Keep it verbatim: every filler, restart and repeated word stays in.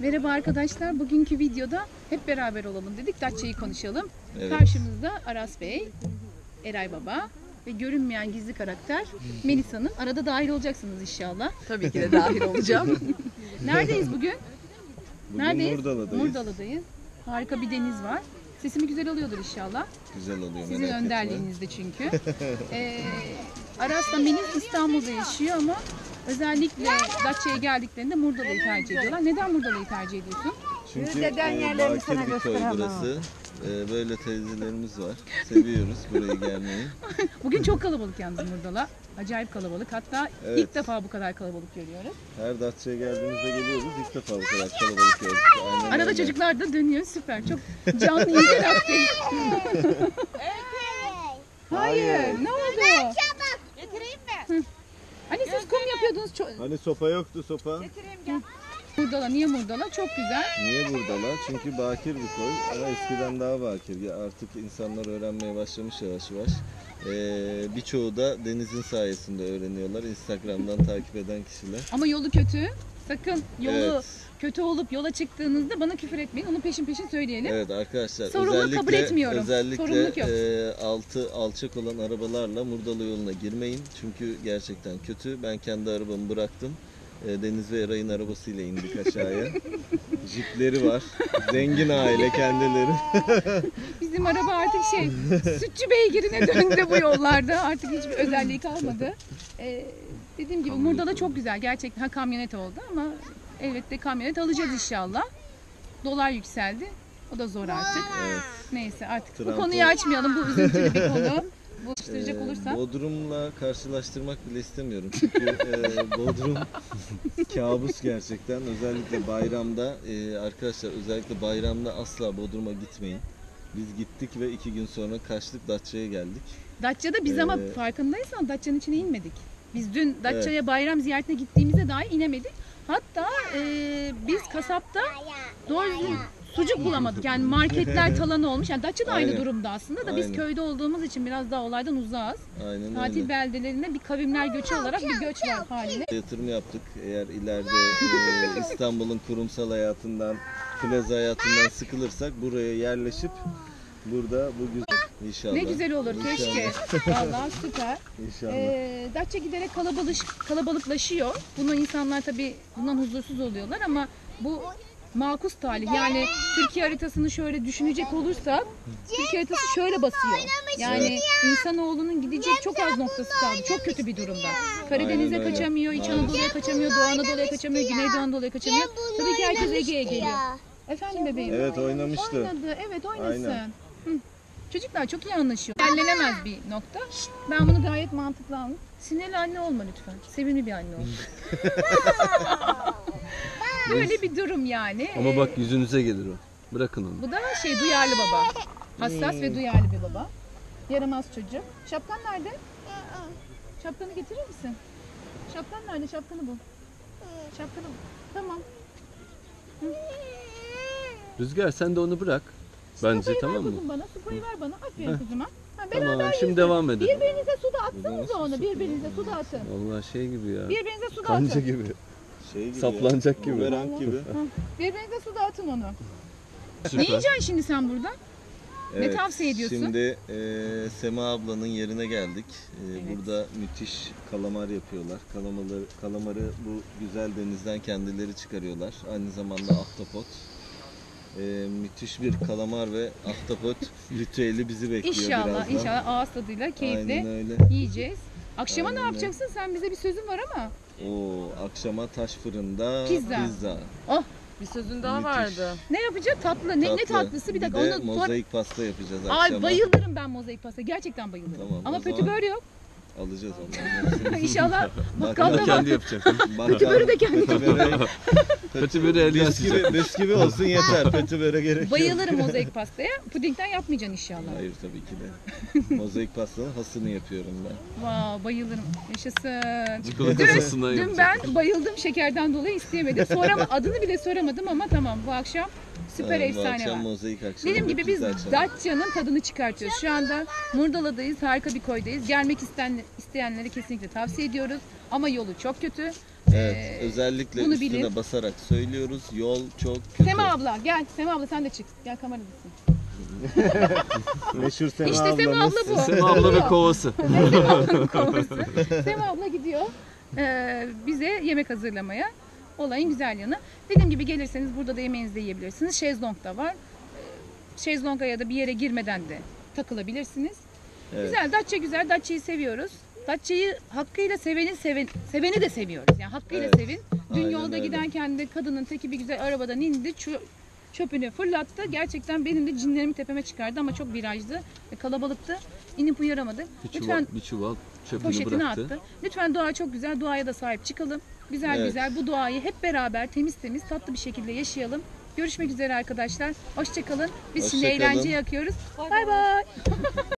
Merhaba arkadaşlar. Bugünkü videoda hep beraber olalım dedik. Datça'yı konuşalım. Evet. Karşımızda Aras Bey, Eray Baba ve görünmeyen gizli karakter Melis Hanım. Arada dahil olacaksınız inşallah. Tabii ki de dahil olacağım. Neredeyiz bugün? Bugün Neredeyiz? Murdala'dayız. Murdala'dayız. Harika bir deniz var. Sesimi güzel alıyordur inşallah. Güzel oluyor. Sizin merak önderliğinizde çünkü. ee, Aras'la Melis İstanbul'da yaşıyor ama özellikle Datça'ya geldiklerinde Murdala'yı tercih ediyorlar. Neden Murdala'yı tercih ediyorsun? etme. Çünkü Deden e, yerlerini bakir sana bir köy gösteremem. burası. E, böyle teyzelerimiz var. Seviyoruz buraya gelmeyi. Bugün çok kalabalık yalnız Murdala. Acayip kalabalık. Hatta Evet. ilk defa bu kadar kalabalık görüyoruz. Her Datça'ya geldiğimizde geliyoruz. İlk defa bu kadar kalabalık gördük. Aynen Arada öyle. çocuklar da dönüyor. Süper. Çok canlı interaktif. Hayır. Ne oldu? Getireyim mi? Hani siz kum yapıyordunuz. Çok... Hani sopa yoktu sopa. Getireyim gel. Murdala. Niye Murdala? Çok güzel. Niye Murdala? Çünkü bakir bir koy ama eskiden daha bakir. Ya artık insanlar öğrenmeye başlamış yavaş yavaş. Ee, birçoğu da denizin sayesinde öğreniyorlar. Instagram'dan takip eden kişiler. Ama yolu kötü. Sakın yolu Evet. kötü olup yola çıktığınızda bana küfür etmeyin. Onu peşin peşin söyleyelim. Evet arkadaşlar, Sorumluluk özellikle kabul etmiyorum. özellikle Sorumluluk yok. e, altı alçak olan arabalarla Murdala yoluna girmeyin. Çünkü gerçekten kötü. Ben kendi arabamı bıraktım. E, Deniz ve Eray'ın arabasıyla indik aşağıya. Jipleri var. Zengin aile kendileri. Bizim araba artık şey, sütçü beygirine döndü bu yollarda. Artık hiçbir özelliği kalmadı. Ee, dediğim gibi Murdala çok güzel. Gerçekten ha, kamyonet oldu ama elbette kamyonet alacağız inşallah. Dolar yükseldi. O da zor artık. Evet. Neyse artık bu Trampon- konuyu açmayalım. Bu üzüntülü bir konu. Bu açtıracak E, olursa. Bodrum'la karşılaştırmak bile istemiyorum. Çünkü e, Bodrum kabus gerçekten. Özellikle bayramda e, arkadaşlar özellikle bayramda asla Bodrum'a gitmeyin. Biz gittik ve iki gün sonra kaçtık, Datça'ya geldik. Datça'da biz ama Ee, farkındaysan Datça'nın içine inmedik. Biz dün Datça'ya bayram ziyaretine gittiğimizde dahi inemedik. Hatta e, biz kasapta doğru düzgün sucuk bulamadık. Yani marketler talan olmuş. Yani Datça da aynı Aynen. durumda aslında da biz Aynen. köyde olduğumuz için biraz daha olaydan uzağız. Aynen Tatil öyle. beldelerinde bir kavimler göçü olarak bir göç var haline. Yatırım yaptık. Eğer ileride e, İstanbul'un kurumsal hayatından, plaza hayatından sıkılırsak buraya yerleşip burada bu güzel inşallah. Ne güzel olur İnşallah. keşke. Vallahi süper. İnşallah. Ee, Datça giderek kalabalık, kalabalıklaşıyor. Bunu insanlar tabii bundan huzursuz oluyorlar ama bu makus talih. Yani Türkiye haritasını şöyle düşünecek olursak Türkiye haritası şöyle basıyor. Yani insanoğlunun gidecek çok az noktası kaldı. Çok kötü bir durumda. Karadeniz'e Aynen öyle. kaçamıyor, İç Maalesef. Anadolu'ya kaçamıyor, Doğu Anadolu'ya kaçamıyor, Güneydoğu Anadolu'ya kaçamıyor. Tabii ki herkes Ege'ye geliyor. Efendim bebeğim? Evet oynamıştı. Oynadı, evet oynasın. Aynen. Hı. Çocuklar çok iyi anlaşıyor. Yerlenemez bir nokta. Ben bunu gayet mantıklı anladım. Sinirli anne olma lütfen. Sevimli bir anne ol. Böyle bir durum yani. Ama Ee, bak yüzünüze gelir o. Bırakın onu. Bu da şey duyarlı baba. Hassas ve duyarlı bir baba. Yaramaz çocuk. Şapkan nerede? Şapkanı getirir misin? Şapkan nerede? Şapkanı bul. Şapkanı bul. Tamam. Rüzgar sen de onu bırak. Bence Supayı tamam ver mı? kuzum bana. Supayı ver bana. Aferin Heh. kuzuma. Ha, beraber Tamam yüzün. şimdi devam edin. Birbirinize suda atsanıza onu. Birbirinize suda atın. Vallahi şey gibi ya. Birbirinize suda Kanca atın. gibi. Şey gibi Saplanacak ya, gibi. bumerang gibi. Birbirinize suda atın onu. Ne Süper. yiyeceksin şimdi sen burada? Evet, tavsiye ediyorsun? Şimdi e, Sema ablanın yerine geldik. E, Burada müthiş kalamar yapıyorlar. Kalamarı, kalamarı bu güzel denizden kendileri çıkarıyorlar. Aynı zamanda ahtapot. E, müthiş bir kalamar ve ahtapot ritüeli bizi bekliyor İnşallah, birazdan. inşallah ağız tadıyla Aynen keyifle öyle. yiyeceğiz. Akşama Aynen ne öyle. yapacaksın? Sen bize bir sözün var ama. Oo, akşama taş fırında Pizza. pizza. Oh, Bir sözün daha Müthiş. vardı. ne yapacağız? Tatlı. Ne, ne Tatlı. tatlısı? Bir dakika. Bir de onu mozaik pasta yapacağız akşama. Ay bayılırım ben mozaik pasta. Gerçekten bayılırım. Tamam, ama o kötü zaman- bör yok. Alacağız onları. İnşallah Ben bakkalda var. kendi yapacak. Kötü börü de kendi Kötü böreği- Kötü biri elden sıcak. Bisküvi, bisküvi olsun yeter. Kötü böre gerek yok. Bayılırım mozaik pastaya. Pudingden yapmayacaksın inşallah. Hayır tabii ki de. Mozaik pastanın hasını yapıyorum ben. Vav bayılırım. Yaşasın. Çikolata sosundan Dün yapacak. ben bayıldım şekerden dolayı isteyemedim. Sonra adını bile soramadım ama tamam bu akşam süper Evet, bu efsane akşam var. mozaik akşamı. Dediğim gibi biz güzel akşam. Datça'nın tadını çıkartıyoruz. Şu anda Murdala'dayız, harika bir koydayız. Gelmek isteyen, isteyenlere kesinlikle tavsiye ediyoruz. Ama yolu çok kötü. Evet, Ee, özellikle bunu üstüne bilin. basarak söylüyoruz. Yol çok kötü. Sema abla gel. Sema abla sen de çık. Gel kameradasın. Meşhur Sema İşte Sema ablamız. abla bu. Sema abla ve kovası. Sema abla gidiyor e, bize yemek hazırlamaya. Olayın güzel yanı. Dediğim gibi gelirseniz burada da yemeğinizi de yiyebilirsiniz. Şezlong da var. E, Şezlonga ya da bir yere girmeden de takılabilirsiniz. Evet. Güzel. Datça güzel. Datça'yı seviyoruz. Datça'yı hakkıyla seveni seven, seveni de seviyoruz. Yani hakkıyla Evet. sevin. Dün Aynen yolda öyle. giderken de kadının teki bir güzel arabadan indi. çö- Çöpünü fırlattı. Gerçekten benim de cinlerimi tepeme çıkardı ama çok virajdı ve kalabalıktı. İnip uyaramadık. Bir çuval, Lütfen bir çuval çöpünü poşetini bıraktı. attı. Lütfen doğa çok güzel. Doğaya da sahip çıkalım. Güzel Evet. güzel bu doğayı hep beraber temiz temiz tatlı bir şekilde yaşayalım. Görüşmek üzere arkadaşlar. Hoşçakalın. Biz şimdi Hoşça kalın. eğlence yakıyoruz. Bay bay.